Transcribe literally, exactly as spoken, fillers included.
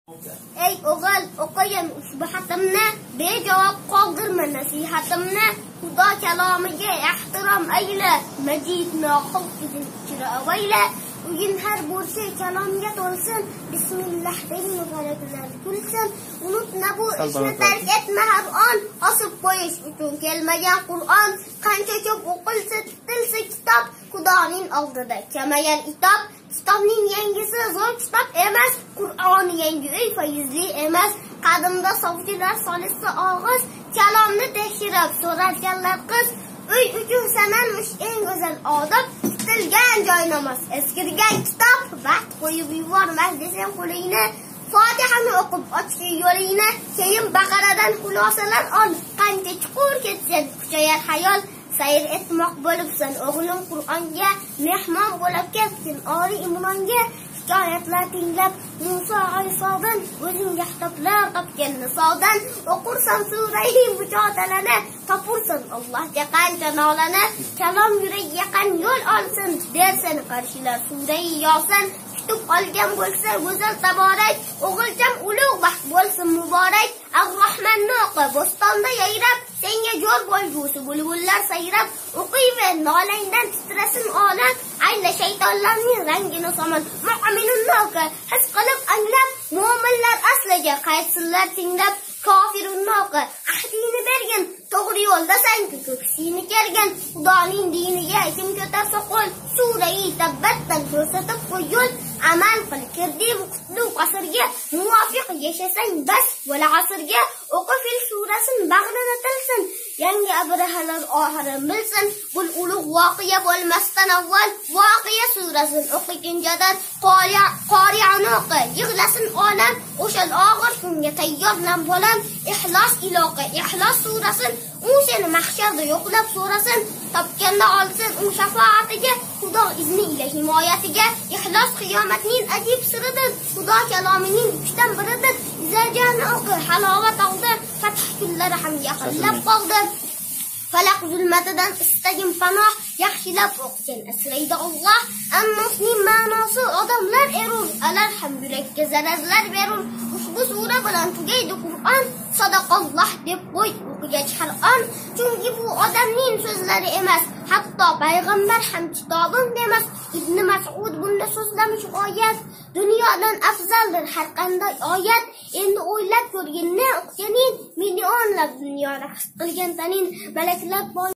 Ey o'g'il, o'qiyin ushbu xatimni, bejavob qoldirma nasihatimni. Xudo kalomiga ehtirom ayla, majidni xalqiga ichra avayla. Uyin har bo'lsa kalomga to'lsin, bismillah deng g'alatilar kulsin. Unutma bu ishni tark etma har on, osib qo'yish uchun kelmagan Qur'on. Qancha ko'p o'qilsa, tutilsa kitob, Xudoning oldida kamayan itob. Kitobning yangisi zo'r kitob emas, Qur'on yangi uy fayzli emas. Qadimda sovchilar solishsa og'iz, kalomni tekshirib so'rarkanlar qiz. Uy uchun sanalmish eng go'zal odob, bitilgan joynamoz, eskirgan kitob. Vaqt qo'yib yubormas desam qo'lingni, Fotihani o'qib ochki yo'lingni. Keyin Baqaradan xulosalar ol, qancha chuqur ketsa kuchayar xayol. Sayr etmoq bo'libsan o'g'lim Qur'onga, mehmon bo'lib ketdin Oli Imronga. Hikoyatlar tinglab Musa Aysodan, o'zingga xitoblar topgan Nisodan. O'qursan surai Mujodalani, topursan Allohga qancha nolani. Kalom yurak yaqin yo'l olsin, dersan qarshilar surai Yosin. Kutib olgan bo'lsa go'zal taborak, o'g'ilcham ulug' baxt bo'lsin muborak. Ar-Rahmanni o'qi bo'stonda yayrab, senga jo'r bo'lgusi bulbullar sayrab. O'qiyver nolangdan titrasin olam, ayla shaytonlarning rangini somon. Mu'minun noka his qilib anglab, mu'minlar asliga qaytsinlar tinglab. Kofirun noka ahdini bergin, to'g'ri yo'ldasan ko'ksini kergan. Xudoning diniga kim ko'tarsa qo'l, surai Tabbatdan ko'rsatib qo'yul. Amal qil kirdim qutlug' asrga, muvofiq yashasang bas bo'la asrga. O'qi fil surasini bag'rina tilsin, yangi abrahalar oxirin bilsin. Bu ulug' voqea bo'lmasdan avval voqea surasini o'qigan jadal qori'ani o'qi, yig'lasin olam. O'sha og'ir kunga tayyorlan bolam. Ihlos iloqa, Ihlos surasin, u seni mahsharda yo'qlab so'rasin. Topganda olsin u shafoatiga, Xudo izni ila himoyatiga. Ihlos qiyomatning ajib siridir, Xudo kalomining uchdan biridir. Izajani o'qi, halovat oldi, fath kunlari ham yaqinlab qoldi. Falaq zulmatidan istagim panoh, yaxshilab o'qigan asraydi Alloh. Annosning ma'nosi odamlar erur, alar ham yurakka zararlar berur. Ushbu sura bilan tugaydi Qur'on, sadaqalloh deb qo'y o'qigach har on. Chunki bu odamning so'zlari emas, hatto payg'ambar ham kitobim demas. Ibn Mas'ud bunda so'zlamish g'oyat, dunyodan afzaldir har qanday oyat. Endi o'ylab ko'rgin ne o'qiganing, millionlab dunyoni his qilgan tanin, malaklar